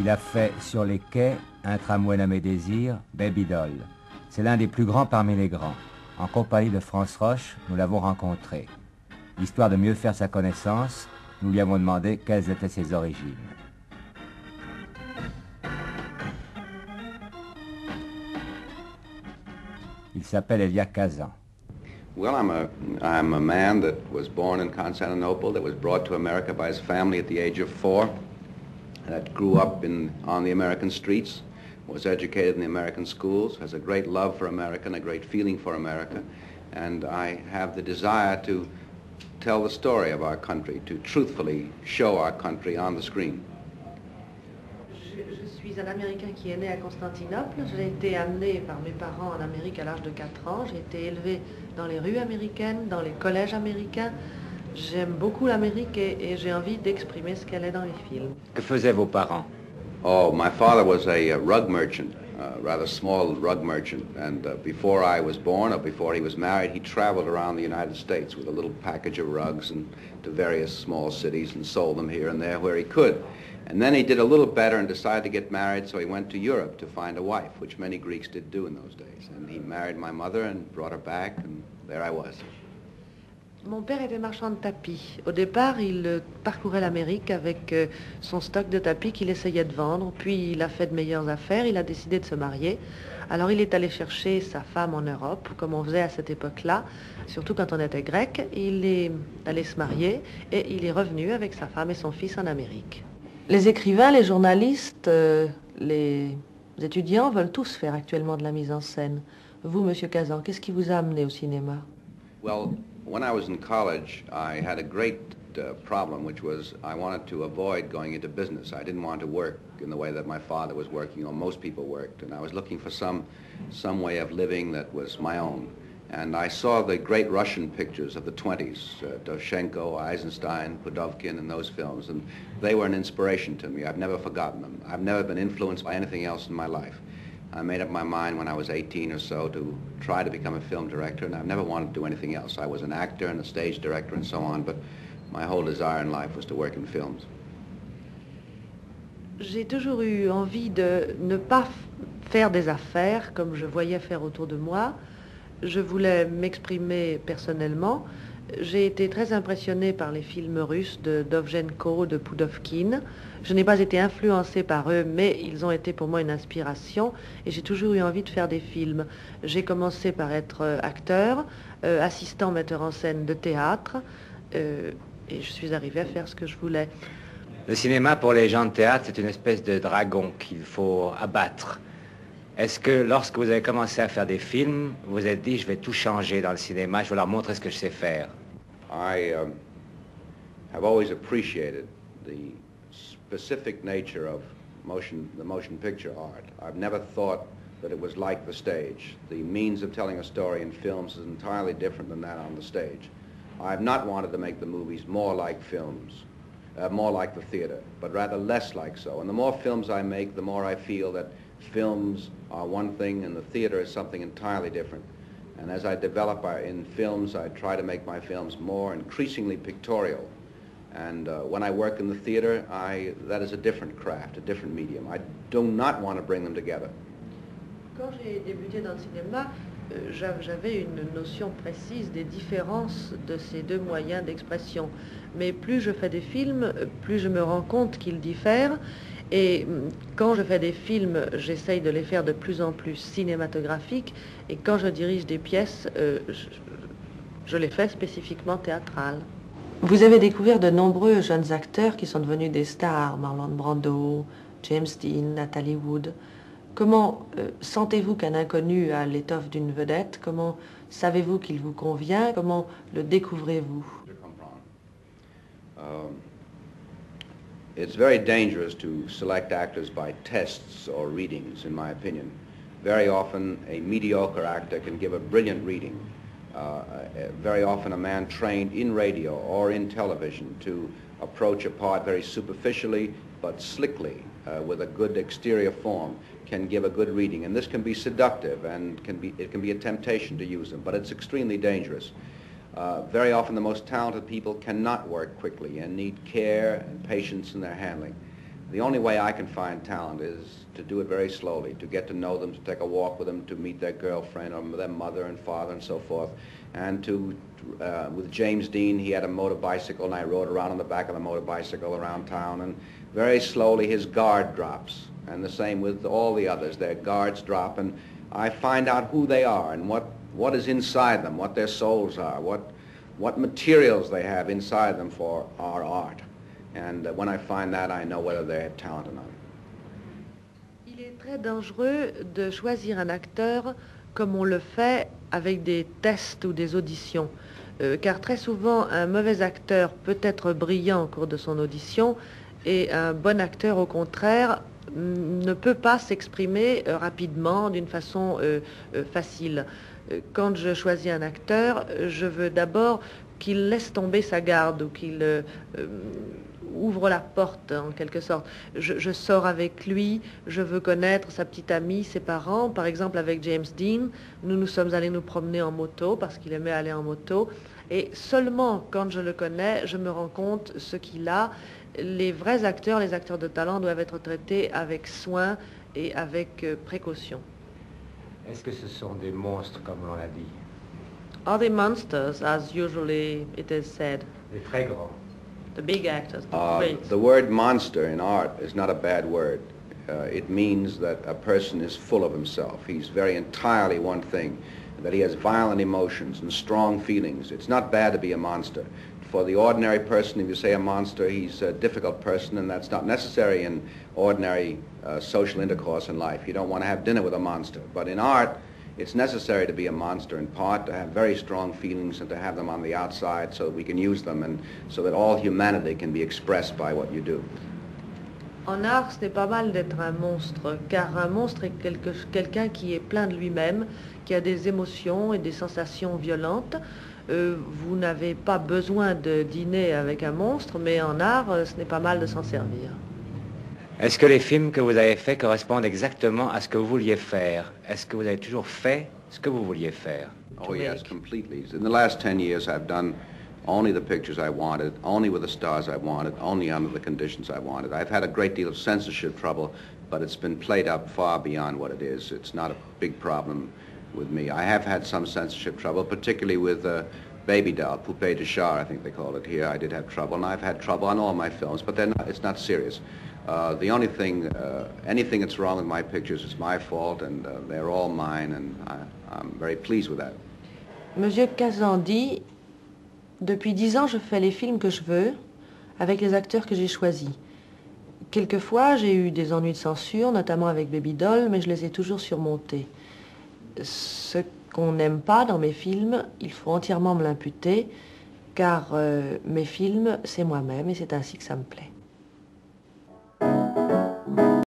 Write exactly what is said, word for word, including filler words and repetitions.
Il a fait Sur les quais, Un tramway nommé Désir, Baby Doll. C'est l'un des plus grands parmi les grands. En compagnie de France Roche, nous l'avons rencontré. Histoire de mieux faire sa connaissance, nous lui avons demandé quelles étaient ses origines. Il s'appelle Elia Kazan. Well, I'm a, I'm a man that was born in Constantinople, that was brought to America by his family at the age of four, that grew up in, on the American streets, was educated in the American schools, has a great love for America and a great feeling for America, and I have the desire to tell the story of our country, to truthfully show our country on the screen. Je suis un Américain qui est né à Constantinople. J'ai été amené par mes parents en Amérique à l'âge de quatre ans. J'ai été élevé dans les rues américaines, dans les collèges américains. J'aime beaucoup l'Amérique et, et j'ai envie d'exprimer ce qu'elle est dans les films. Que faisaient vos parents? Oh, my father was a, a rug merchant, a rather small rug merchant. And uh, before I was born or before he was married, he traveled around the United States with a little package of rugs and to various small cities and sold them here and there where he could. And then he did a little better and decided to get married, so he went to Europe to find a wife, which many Greeks did do in those days. And he married my mother and brought her back, and there I was. Mon père était marchand de tapis. Au départ, il parcourait l'Amérique avec son stock de tapis qu'il essayait de vendre. Puis il a fait de meilleures affaires, il a décidé de se marier. Alors il est allé chercher sa femme en Europe, comme on faisait à cette époque-là, surtout quand on était grec. Il est allé se marier et il est revenu avec sa femme et son fils en Amérique. Les écrivains, les journalistes, euh, les étudiants veulent tous faire actuellement de la mise en scène. Vous, Monsieur Kazan, qu'est-ce qui vous a amené au cinéma? Well, when I was in college, I had a great uh, problem, which was I wanted to avoid going into business. I didn't want to work in the way that my father was working, or most people worked, and I was looking for some, some way of living that was my own. And I saw the great Russian pictures of the twenties, uh, Dovzhenko, Eisenstein, Pudovkin, and those films, and they were an inspiration to me. I've never forgotten them. I've never been influenced by anything else in my life. I made up my mind when I was eighteen or so to try to become a film director, and I've never wanted to do anything else. I was an actor and a stage director and so on, but my whole desire in life was to work in films. J'ai toujours eu envie de ne pas faire des affaires comme je voyais faire autour de moi. Je voulais m'exprimer personnellement. J'ai été très impressionnée par les films russes de Dovzhenko, de Pudovkin. Je n'ai pas été influencée par eux, mais ils ont été pour moi une inspiration et j'ai toujours eu envie de faire des films. J'ai commencé par être acteur, euh, assistant metteur en scène de théâtre euh, et je suis arrivée à faire ce que je voulais. Le cinéma, pour les gens de théâtre, c'est une espèce de dragon qu'il faut abattre. Est-ce que lorsque vous avez commencé à faire des films, vous vous êtes dit, je vais tout changer dans le cinéma, je vais leur montrer ce que je sais faire? I um, have always appreciated the specific nature of motion, the motion picture art. I've never thought that it was like the stage. The means of telling a story in films is entirely different than that on the stage. I've not wanted to make the movies more like films, uh, more like the theater, but rather less like so. And the more films I make, the more I feel that films are one thing and the theater is something entirely different. And as I develop in films, I try to make my films more increasingly pictorial. And uh, when I work in the theater, I, that is a different craft, a different medium. I do not want to bring them together. Quand j'ai débuté dans le cinéma, euh, j'avais une notion précise des différences de ces deux moyens d'expression. Mais plus je fais des films, plus je me rends compte qu'ils diffèrent. Et quand je fais des films, j'essaye de les faire de plus en plus cinématographiques. Et quand je dirige des pièces, euh, je, je les fais spécifiquement théâtrales. Vous avez découvert de nombreux jeunes acteurs qui sont devenus des stars. Marlon Brando, James Dean, Natalie Wood. Comment euh, sentez-vous qu'un inconnu a l'étoffe d'une vedette? Comment savez-vous qu'il vous convient? Comment le découvrez-vous? Um, It's very dangerous to select actors by tests or readings, in my opinion. Very often, a mediocre actor can give a brilliant reading. Uh, very often, a man trained in radio or in television to approach a part very superficially but slickly, uh, with a good exterior form, can give a good reading. And this can be seductive, and can be, it can be a temptation to use them, but it's extremely dangerous. Uh, very often the most talented people cannot work quickly and need care and patience in their handling. The only way I can find talent is to do it very slowly, to get to know them, to take a walk with them, to meet their girlfriend or their mother and father and so forth. And to, uh, with James Dean, he had a motor bicycle, and I rode around on the back of the motor bicycle around town, and very slowly his guard drops. And the same with all the others. Their guards drop, and I find out who they are and what, what is inside them, what their souls are, what, what materials they have inside them for our art. And uh, when I find that, I know whether they have talent or not. Il est très dangereux de choisir un acteur comme on le fait avec des tests ou des auditions. Euh, car très souvent, un mauvais acteur peut être brillant au cours de son audition et un bon acteur, au contraire, ne peut pas s'exprimer euh, rapidement, d'une façon euh, euh, facile. Euh, quand je choisis un acteur, je veux d'abord qu'il laisse tomber sa garde ou qu'il euh, euh, ouvre la porte en quelque sorte. Je, je sors avec lui, je veux connaître sa petite amie, ses parents. Par exemple avec James Dean, nous nous sommes allés nous promener en moto parce qu'il aimait aller en moto. Et seulement quand je le connais, je me rends compte ce qu'il a. Les vrais acteurs, les acteurs de talent doivent être traités avec soin et avec euh, précaution. Est-ce que ce sont des monstres comme on l'a dit? Are they monsters, as usually it is said? Des très grands. The big actors, the Uh, great. the word monster in art is not a bad word. Uh, it means that a person is full of himself. He's very entirely one thing, that he has violent emotions and strong feelings. It's not bad to be a monster. For the ordinary person, if you say a monster, he's a difficult person, and that's not necessary in ordinary uh, social intercourse in life. You don't want to have dinner with a monster. But in art, it's necessary to be a monster in part, to have very strong feelings and to have them on the outside so that we can use them and so that all humanity can be expressed by what you do. En art, ce n'est pas mal d'être un monstre, car un monstre est quelque, quelqu'un qui est plein de lui-même, qui a des émotions et des sensations violentes. Euh, vous n'avez pas besoin de dîner avec un monstre, mais en art, euh, ce n'est pas mal de s'en servir. Est-ce que les films que vous avez faits correspondent exactement à ce que vous vouliez faire? Est-ce que vous avez toujours fait ce que vous vouliez faire? Oh yes, completely. In the last ten years, I've done only the pictures I wanted, only with the stars I wanted, only under the conditions I wanted. I've had a great deal of censorship trouble, but it's been played up far beyond what it is. It's not a big problem with me. I have had some censorship trouble, particularly with uh, Baby Doll, Poupée de Char, I think they call it here. I did have trouble, and I've had trouble on all my films, but they're not, it's not serious. Uh, the only thing, uh, anything that's wrong with my pictures is my fault, and uh, they're all mine, and I, I'm very pleased with that. Monsieur Kazan dit, depuis dix ans, je fais les films que je veux, avec les acteurs que j'ai choisis. Quelquefois, j'ai eu des ennuis de censure, notamment avec Baby Doll, mais je les ai toujours surmontés. Ce qu'on n'aime pas dans mes films, il faut entièrement me l'imputer, car euh, mes films, c'est moi-même, et c'est ainsi que ça me plaît.